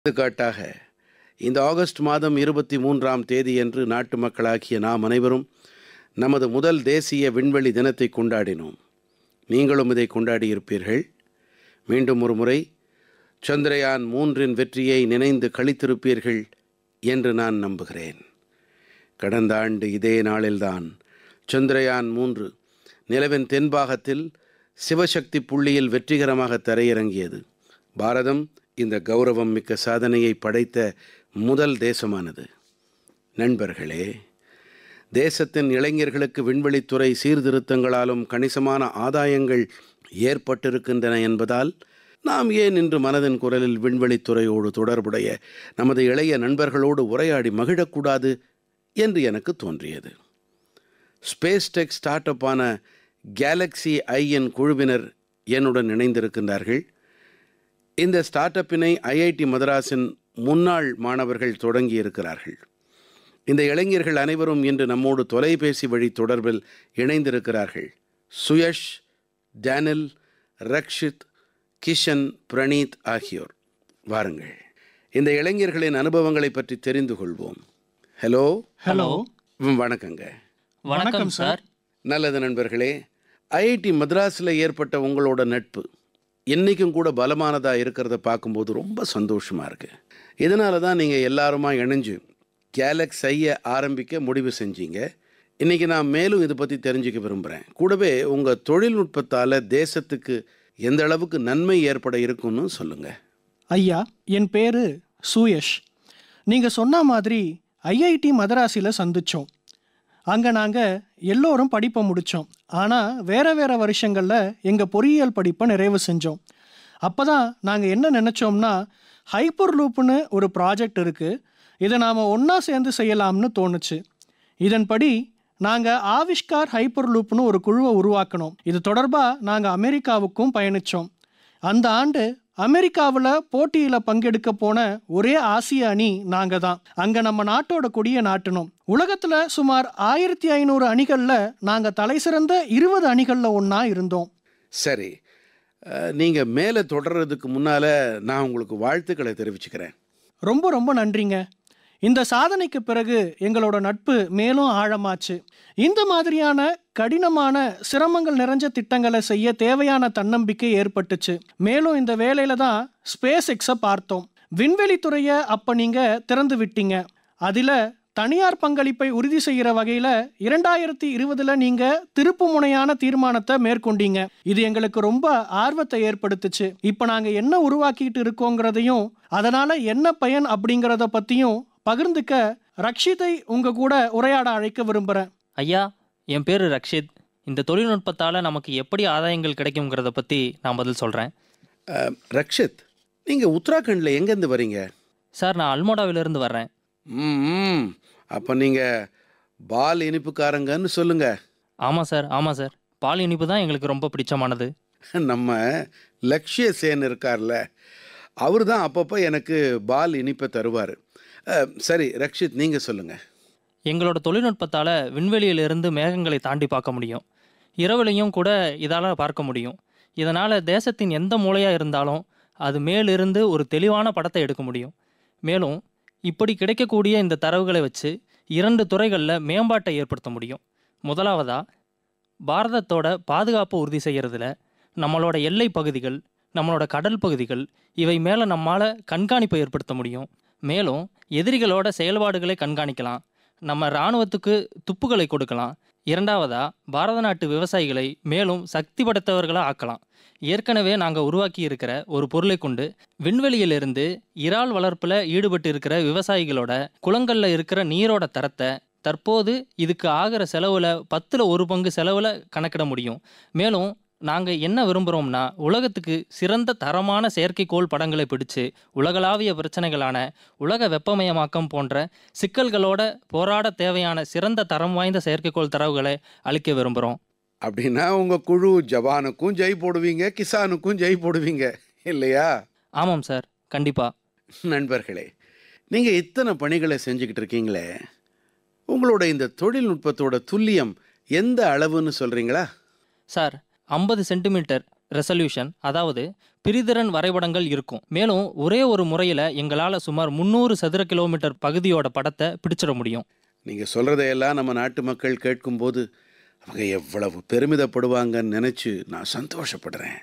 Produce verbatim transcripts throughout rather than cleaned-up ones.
எடுத்துக்காட்டாக இந்த ஆகஸ்ட் மாதம் இருபத்தி மூன்றாம் தேதியன்று நாட்டு மக்களாகிய நாம் அனைவரும் நமது முதல் தேசிய விண்வெளி தினத்தை கொண்டாடினோம். நீங்களும் இதை கொண்டாடியிருப்பீர்கள். மீண்டும் ஒரு முறை சந்திரயான் மூன்றின் வெற்றியை நினைந்து களித்திருப்பீர்கள் என்று நான் நம்புகிறேன். கடந்த ஆண்டு இதே நாளில்தான் சந்திரயான் மூன்று நிலவின் தென்பாகத்தில் சிவசக்தி புள்ளியில் வெற்றிகரமாக தரையிறங்கியது. பாரதம் இந்த கௌரவம் மிக்க சாதனையை படைத்த முதல் தேசமானது. நண்பர்களே, தேசத்தின் இளைஞர்களுக்கு விண்வெளித்துறை சீர்திருத்தங்களாலும் கணிசமான ஆதாயங்கள் ஏற்பட்டிருக்கின்றன என்பதால் நாம் ஏன் இன்று மனதின் குரலில் விண்வெளித்துறையோடு தொடர்புடைய நமது இளைய நண்பர்களோடு உரையாடி மகிழக்கூடாது என்று எனக்கு தோன்றியது. ஸ்பேஸ் டெக் ஸ்டார்ட் அப்பான கேலக்ஸி ஐயின் குழுவினர் என்னுடன் இணைந்திருக்கின்றார்கள். இந்த ஸ்டார்ட் அப்பினை ஐஐடி மதராஸின் முன்னாள் மாணவர்கள் தொடங்கி இருக்கிறார்கள். இந்த இளைஞர்கள் அனைவரும் இன்று நம்மோடு தொலைபேசி வழி தொடர்பில் இணைந்திருக்கிறார்கள். சுயஷ், டேனில், ரக்ஷித், கிஷன், பிரணீத் ஆகியோர். வாருங்கள், இந்த இளைஞர்களின் அனுபவங்களை பற்றி தெரிந்து கொள்வோம். ஹலோ. ஹலோ. வணக்கங்க. வணக்கம் சார். நல்லது நண்பர்களே, ஐஐடி மദ്രാஸில் ஏற்பட்ட உங்களோட நட்பு இன்றைக்கும் கூட பலமானதாக இருக்கிறத பார்க்கும்போது ரொம்ப சந்தோஷமாக இருக்குது. இதனால தான் நீங்கள் எல்லாருமா இணைஞ்சு கேலக்ஸ் ஐயை ஆரம்பிக்க முடிவு செஞ்சீங்க. இன்றைக்கி நான் மேலும் இதை பற்றி தெரிஞ்சுக்க விரும்புகிறேன். கூடவே உங்கள் தொழில்நுட்பத்தால் தேசத்துக்கு எந்த அளவுக்கு நன்மை ஏற்பட இருக்குன்னு சொல்லுங்கள். ஐயா, என் பேர் சுயஷ். நீங்கள் சொன்ன மாதிரி ஐஐடி மதராஸில் சந்தித்தோம். அங்கே நாங்கள் எல்லோரும் படிப்பை முடித்தோம். ஆனால் வேறு வேறு வருஷங்களில் எங்கள் பொறியியல் படிப்பை நிறைவு செஞ்சோம். அப்போ தான் நாங்கள் என்ன நினச்சோம்னா, ஹைப்பர் லூப்புன்னு ஒரு ப்ராஜெக்ட் இருக்குது, இதை நாம் ஒன்றா சேர்ந்து செய்யலாம்னு தோணுச்சு. இதன்படி நாங்கள் ஆவிஷ்கார் ஹைப்பர் லூப்னு ஒரு குழுவை உருவாக்கணும். இது தொடர்பாக நாங்கள் அமெரிக்காவுக்கும் பயணித்தோம். அந்த ஆண்டு அமெரிக்காவில் போட்டியில் பங்கெடுக்க போன ஒரே ஆசிய அணி நாங்கள் தான். அங்கே நம்ம நாட்டோட கொடியை நாட்டினோம். உலகத்தில் சுமார் ஆயிரத்தி ஐநூறு அணிகளில் நாங்கள் தலை சிறந்த இருபது அணிகளில் ஒன்றா இருந்தோம். சரி, நீங்கள் மேலே தொடர்றதுக்கு முன்னால் நான் உங்களுக்கு வாழ்த்துக்களை தெரிவிச்சுக்கிறேன். ரொம்ப ரொம்ப நன்றிங்க. இந்த சாதனைக்கு பிறகு எங்களோட நட்பு மேலும் ஆழமாச்சு. இந்த மாதிரியான கடினமான சிரமங்கள் நிறைஞ்ச திட்டங்களை செய்ய தேவையான தன்னம்பிக்கை ஏற்பட்டுச்சு. மேலும் இந்த வேலையில தான் ஸ்பேஸ் எக்ஸை பார்த்தோம். விண்வெளித்துறையை அப்போ நீங்கள் திறந்து விட்டீங்க. அதில் தனியார் பங்களிப்பை உறுதி செய்கிற வகையில் இரண்டாயிரத்தி இருபதில் நீங்கள் திருப்பு முனையான தீர்மானத்தை மேற்கொண்டீங்க. இது எங்களுக்கு ரொம்ப ஆர்வத்தை ஏற்படுத்துச்சு. இப்போ நாங்கள் என்ன உருவாக்கிட்டு இருக்கோங்கிறதையும் அதனால் என்ன பயன் அப்படிங்கிறத பற்றியும் பகிர்ந்துக்க ரக்ஷித்தை உங்கள் கூட உரையாட அழைக்க விரும்புகிறேன். ஐயா, என் பேர் ரக்ஷித். இந்த தொழில்நுட்பத்தால் நமக்கு எப்படி ஆதாயங்கள் கிடைக்குங்கிறத பற்றி நான் பதில் சொல்கிறேன். ரக்ஷித், நீங்கள் உத்தராகண்டில் எங்கேருந்து வரீங்க? சார், நான் அல்மோடாவிலிருந்து வர்றேன். ம், அப்போ நீங்கள் பால் இனிப்புக்காரங்கன்னு சொல்லுங்கள். ஆமாம் சார், ஆமாம் சார். பால் இனிப்பு தான் எங்களுக்கு ரொம்ப பிடிச்சமானது. நம்ம லக்ஷ்ய சேன் இருக்கார்ல, அவர் தான் அப்பப்போ எனக்கு பால் இனிப்பை தருவார். சரி ரக்ஷித், நீங்கள் சொல்லுங்கள். எங்களோட தொழில்நுட்பத்தால் விண்வெளியிலிருந்து மேகங்களை தாண்டி பார்க்க முடியும். இரவுலையும் கூட இதால் பார்க்க முடியும். இதனால் தேசத்தின் எந்த மூலையாக இருந்தாலும் அது மேலிருந்து ஒரு தெளிவான படத்தை எடுக்க முடியும். மேலும் இப்படி கிடைக்கக்கூடிய இந்த தரவுகளை வச்சு இரண்டு துறைகளில் மேம்பாட்டை ஏற்படுத்த முடியும். முதலாவதாக, பாரதத்தோட பாதுகாப்பை உறுதி செய்கிறதுல நம்மளோட எல்லை பகுதிகள், நம்மளோட கடல் பகுதிகள், இவை மேலே நம்மால் கண்காணிப்பை ஏற்படுத்த முடியும். மேலும் எதிரிகளோட செயல்பாடுகளை கண்காணிக்கலாம். நம்ம இராணுவத்துக்கு துப்புகளை கொடுக்கலாம். இரண்டாவதாக, பாரத நாட்டு விவசாயிகளை மேலும் சக்தி படைத்தவர்களாக ஆக்கலாம். ஏற்கனவே நாங்கள் உருவாக்கி இருக்கிற ஒரு பொருளை கொண்டு விண்வெளியிலிருந்து இறால் வளர்ப்பில் ஈடுபட்டு இருக்கிற விவசாயிகளோட குளங்களில் இருக்கிற நீரோட தரத்தை தற்போது இதுக்கு ஆகிற செலவில் பத்தில் ஒரு பங்கு செலவில் கணக்கிட முடியும். மேலும் நாங்கள் என்ன விரும்புகிறோம்னா, உலகத்துக்கு சிறந்த தரமான செயற்கைக்கோள் படங்களை பிடிச்சு உலகளாவிய பிரச்சனைகளான உலக வெப்பமயமாக்கம் போன்ற சிக்கல்களோட போராட தேவையான சிறந்த தரம் வாய்ந்த செயற்கைக்கோள் தரவுகளை அளிக்க விரும்புகிறோம். அப்படின்னா உங்கள் குழு ஜவானுக்கும் ஜெய் போடுவீங்க, கிசானுக்கும் ஜெய் போடுவீங்க இல்லையா? ஆமாம் சார், கண்டிப்பாக. நண்பர்களே, நீங்கள் இத்தனை பணிகளை செஞ்சுக்கிட்டு இருக்கீங்களே, உங்களோட இந்த தொழில்நுட்பத்தோட துல்லியம் எந்த அளவுன்னு சொல்கிறீங்களா? சார், ஐம்பது சென்டிமீட்டர் ரெசல்யூஷன், அதாவது பிரிதிறன் வரைபடங்கள் இருக்கும். மேலும் ஒரே ஒரு முறையில் எங்களால் சுமார் முந்நூறு சதுர கிலோமீட்டர் பகுதியோட படத்தை பிடிச்சிட முடியும். நீங்கள் சொல்கிறதையெல்லாம் நம்ம நாட்டு மக்கள் கேட்கும்போது அவங்க எவ்வளவு பெருமிதப்படுவாங்கன்னு நினச்சி நான் சந்தோஷப்படுறேன்.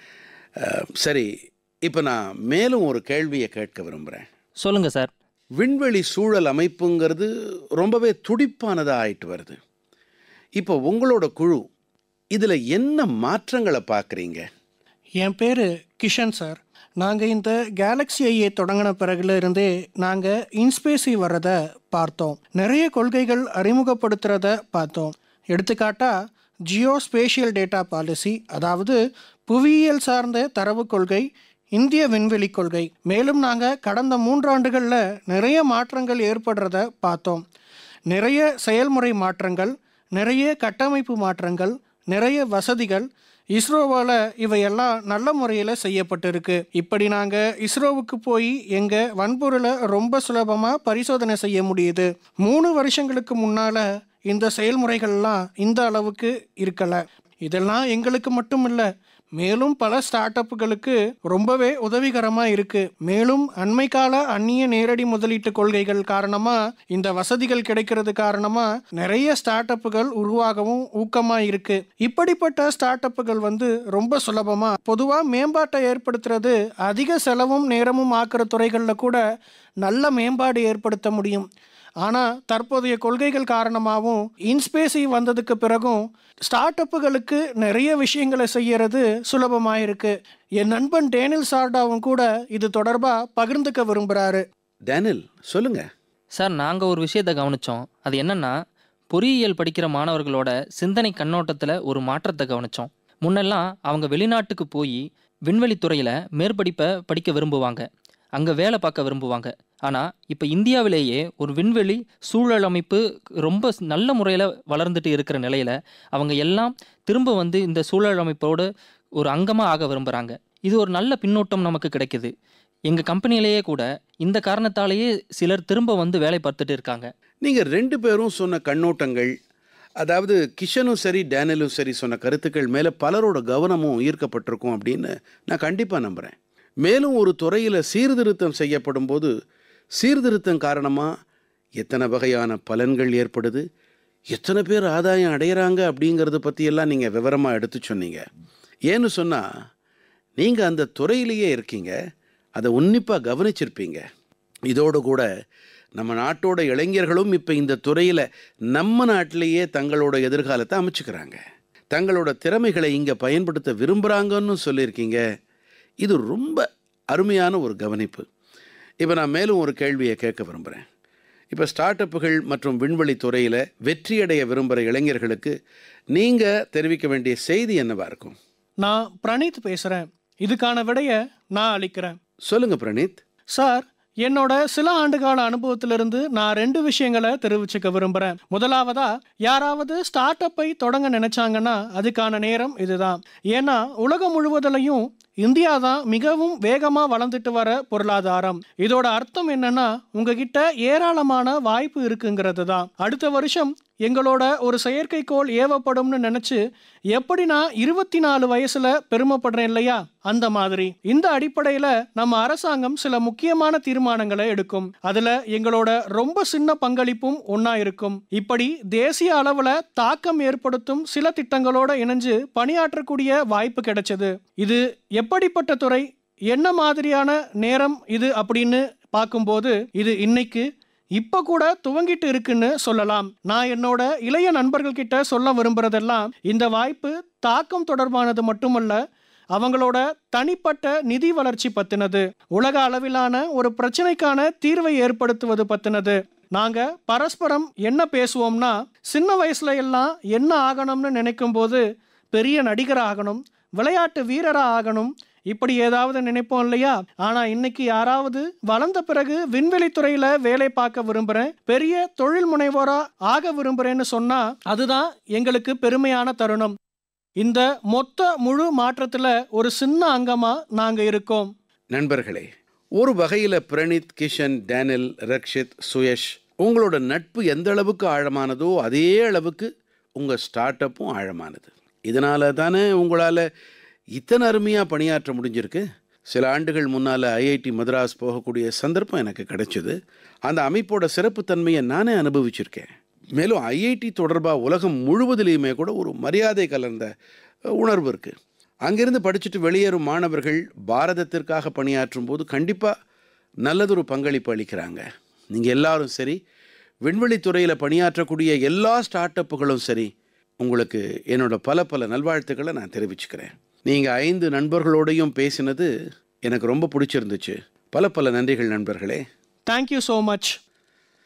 அஹ், சரி, இப்போ நான் மேலும் ஒரு கேள்வியை கேட்க விரும்புகிறேன். சொல்லுங்கள் சார். விண்வெளி சூழல் அமைப்புங்கிறது ரொம்பவே துடிப்பானதாக ஆயிட்டு வருது. இப்போ உங்களோட குழு இதில் என்ன மாற்றங்களை பார்க்குறீங்க? என் பேர் கிஷன் சார். நாங்கள் இந்த கேலக்ஸி ஐயை தொடங்கின பிறகுல இருந்தே நாங்கள் இன்ஸ்பேசி வர்றதை பார்த்தோம். நிறைய கொள்கைகள் அறிமுகப்படுத்துகிறத பார்த்தோம். எடுத்துக்காட்டா ஜியோ ஸ்பேஷியல் டேட்டா பாலிசி, அதாவது புவியியல் சார்ந்த தரவு கொள்கை, இந்திய விண்வெளி கொள்கை. மேலும் நாங்கள் கடந்த மூன்றாண்டுகளில் நிறைய மாற்றங்கள் ஏற்படுறத பார்த்தோம். நிறைய செயல்முறை மாற்றங்கள், நிறைய கட்டமைப்பு மாற்றங்கள், நிறைய வசதிகள் இஸ்ரோவால் இவையெல்லாம் நல்ல முறையில் செய்யப்பட்டிருக்கு. இப்படி நாங்கள் இஸ்ரோவுக்கு போய் எங்கள் வன்பொருளை ரொம்ப சுலபமாக பரிசோதனை செய்ய முடியுது. மூணு வருஷங்களுக்கு முன்னால் இந்த செயல்முறைகள்லாம் இந்த அளவுக்கு இருக்கலை. இதெல்லாம் எங்களுக்கு மட்டும் இல்லை, மேலும் பல ஸ்டார்ட் அப்புகளுக்கு ரொம்பவே உதவிகரமாக இருக்குது. மேலும் அண்மை கால அந்நிய நேரடி முதலீட்டு கொள்கைகள் காரணமாக இந்த வசதிகள் கிடைக்கிறது காரணமாக நிறைய ஸ்டார்ட் அப்புகள் உருவாகவும் ஊக்கமாக இருக்குது. இப்படிப்பட்ட ஸ்டார்ட் அப்புகள் வந்து ரொம்ப சுலபமாக, பொதுவாக மேம்பாட்டை ஏற்படுத்துறது அதிக செலவும் நேரமும் ஆக்கிற துறைகளில் கூட நல்ல மேம்பாடு ஏற்படுத்த முடியும். ஆனால் தற்போதைய கொள்கைகள் காரணமாகவும் இன்ஸ்பேசி வந்ததுக்கு பிறகும் ஸ்டார்ட் அப்புகளுக்கு நிறைய விஷயங்களை செய்யறது சுலபமாக இருக்கு. என் நண்பன் டேனில் சார்டாவும் கூட இது தொடர்பாக பகிர்ந்துக்க விரும்புகிறாரு. டேனில், சொல்லுங்க. சார், நாங்கள் ஒரு விஷயத்தை கவனித்தோம். அது என்னென்னா, பொறியியல் படிக்கிற மாணவர்களோட சிந்தனை கண்ணோட்டத்தில் ஒரு மாற்றத்தை கவனித்தோம். முன்னெல்லாம் அவங்க வெளிநாட்டுக்கு போய் விண்வெளித்துறையில் மேற்படிப்பை படிக்க விரும்புவாங்க, அங்கே வேலை பார்க்க விரும்புவாங்க. ஆனால் இப்போ இந்தியாவிலேயே ஒரு விண்வெளி சூழல் அமைப்பு ரொம்ப நல்ல முறையில் வளர்ந்துட்டு இருக்கிற நிலையில் அவங்க எல்லாம் திரும்ப வந்து இந்த சூழல் அமைப்போடு ஒரு அங்கமாக ஆக விரும்புகிறாங்க. இது ஒரு நல்ல பின்னோட்டம் நமக்கு கிடைக்குது. எங்கள் கம்பெனியிலேயே கூட இந்த காரணத்தாலேயே சிலர் திரும்ப வந்து வேலை பார்த்துட்டு இருக்காங்க. நீங்கள் ரெண்டு பேரும் சொன்ன கண்ணோட்டங்கள், அதாவது கிஷனும் சரி டேனிலும் சரி சொன்ன கருத்துக்கள் மேலே பலரோட கவனமும் ஈர்க்கப்பட்டிருக்கும் அப்படின்னு நான் கண்டிப்பாக நம்புகிறேன். மேலும் ஒரு துறையில் சீர்திருத்தம் செய்யப்படும் போது சீர்திருத்தம் காரணமாக எத்தனை வகையான பலன்கள் ஏற்படுது, எத்தனை பேர் ஆதாயம் அடைகிறாங்க அப்படிங்கிறத பற்றியெல்லாம் நீங்கள் விவரமாக எடுத்து சொன்னீங்க. ஏன்னு சொன்னால் நீங்கள் அந்த துறையிலேயே இருக்கீங்க, அதை உன்னிப்பாக கவனிச்சிருப்பீங்க. இதோடு கூட நம்ம நாட்டோட இளைஞர்களும் இப்போ இந்த துறையில் நம்ம நாட்டிலேயே தங்களோட எதிர்காலத்தை அமைச்சுக்கிறாங்க, தங்களோட திறமைகளை இங்கே பயன்படுத்த விரும்புகிறாங்கன்னு சொல்லியிருக்கீங்க. இது ரொம்ப அருமையான ஒரு கவனிப்பு. இப்போ நான் மேலும் ஒரு கேள்வியை கேட்க விரும்புகிறேன். இப்போ ஸ்டார்ட் அப்புகள் மற்றும் விண்வெளி துறையில் வெற்றியடைய விரும்புகிற இளைஞர்களுக்கு நீங்கள் தெரிவிக்க வேண்டிய செய்தி என்னவா இருக்கும்? நான் பிரணீத் பேசுகிறேன். இதுக்கான விடையை நான் அளிக்கிறேன். சொல்லுங்க பிரணீத். சார், என்னோட சில ஆண்டுகால அனுபவத்திலிருந்து நான் ரெண்டு விஷயங்களை தெரிவிச்சுக்க விரும்புகிறேன். முதலாவதா, யாராவது ஸ்டார்ட் அப்பை தொடங்க நினைச்சாங்கன்னா அதுக்கான நேரம் இதுதான். ஏன்னா உலகம் முழுவதிலையும் இந்தியா தான் மிகவும் வேகமாக வளர்ந்துட்டு வர பொருளாதாரம். இதோட அர்த்தம் என்னன்னா, உங்ககிட்ட ஏராளமான வாய்ப்பு இருக்குங்கிறது தான். அடுத்த வருஷம் எங்களோட ஒரு செயற்கைக்கோள் ஏவப்படும்னு நினைச்சு எப்படி நான் இருபத்தி நாலு வயசுல பெருமைப்படுறேன் இல்லையா, அந்த மாதிரி இந்த அடிப்படையில நம்ம அரசாங்கம் சில முக்கியமான தீர்மானங்களை எடுக்கும். அதுல எங்களோட ரொம்ப சின்ன பங்களிப்பும் ஒன்னா இருக்கும். இப்படி தேசிய அளவுல தாக்கம் ஏற்படுத்தும் சில திட்டங்களோட இணைஞ்சு பணியாற்றக்கூடிய வாய்ப்பு கிடைச்சது. இது எப்படிப்பட்ட துறை, என்ன மாதிரியான நேரம் இது அப்படின்னு பார்க்கும்போது இது இன்னைக்கு இப்ப கூட துவங்கிட்டு இருக்குன்னு சொல்லலாம். நான் என்னோட இளைய நண்பர்கள் கிட்ட சொல்ல விரும்புறதெல்லாம், இந்த வாய்ப்பு தாக்கம் தொடர்பானது மட்டுமல்ல, அவங்களோட தனிப்பட்ட நிதி வளர்ச்சி பத்தினது, உலக அளவிலான ஒரு பிரச்சனைக்கான தீர்வை ஏற்படுத்துவது பத்தினது. நாங்க பரஸ்பரம் என்ன பேசுவோம்னா, சின்ன வயசுல எல்லாம் என்ன ஆகணும்னு நினைக்கும் போது பெரிய நடிகர் ஆகணும், விளையாட்டு வீரரா ஆகணும், இப்படி ஏதாவது நினைப்போம் இல்லையா. ஆனா இன்னைக்கு யாராவது வளர்ந்த பிறகு விண்வெளி துறையில வேலை பார்க்க விரும்புறேன், பெரிய தொழில் முனைவோரா ஆக விரும்புறேன்னு சொன்னா அதுதான் எங்களுக்கு பெருமையான தருணம். இந்த மொத்த முழு மாற்றத்துல ஒரு சின்ன அங்கமா நாங்க இருக்கோம். நண்பர்களே, ஒரு வகையில் பிரணீத், கிஷன், டேனில், ரக்ஷித், சுயஷ், உங்களோட நட்பு எந்த அளவுக்கு ஆழமானதோ அதே அளவுக்கு உங்கள் ஸ்டார்ட் அப்பும் ஆழமானது. இதனால தானே உங்களால் இத்தனை அருமையாக பணியாற்ற முடிஞ்சிருக்கு. சில ஆண்டுகள் முன்னால் ஐஐடி மദ്രാஸ் போகக்கூடிய சந்தர்ப்பம் எனக்கு கிடைச்சது. அந்த அமைப்போட சிறப்புத்தன்மையை நானே அனுபவிச்சிருக்கேன். மேலும் ஐஐடி தொடர்பாக உலகம் முழுவதிலையுமே கூட ஒரு மரியாதை கலந்த உணர்வு இருக்குது. அங்கிருந்து படிச்சுட்டு வெளியேறும் மாணவர்கள் பாரதத்திற்காக பணியாற்றும் போது கண்டிப்பாக நல்லதொரு பங்களிப்பு அளிக்கிறாங்க. நீங்கள் எல்லாரும் சரி, விண்வெளித்துறையில் பணியாற்றக்கூடிய எல்லா ஸ்டார்ட் அப்புகளும் சரி, உங்களுக்கு என்னோட பல பல நல்வாழ்த்துக்களை நான் தெரிவிச்சுக்கிறேன். நீங்கள் ஐந்து நண்பர்களோடையும் பேசினது எனக்கு ரொம்ப பிடிச்சிருந்துச்சு. பல பல நன்றிகள் நண்பர்களே. Thank you so much.